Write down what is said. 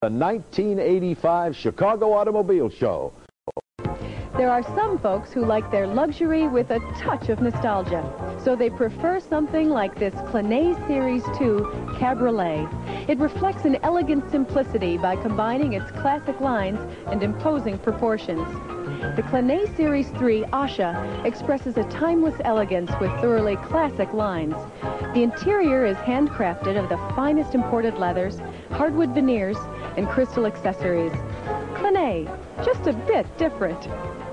The 1985 Chicago Automobile Show. There are some folks who like their luxury with a touch of nostalgia, so they prefer something like this Clenet Series 2 Cabriolet. It reflects an elegant simplicity by combining its classic lines and imposing proportions. The Clenet Series 3 Asha expresses a timeless elegance with thoroughly classic lines. The interior is handcrafted of the finest imported leathers, hardwood veneers, and crystal accessories. Clenet, just a bit different.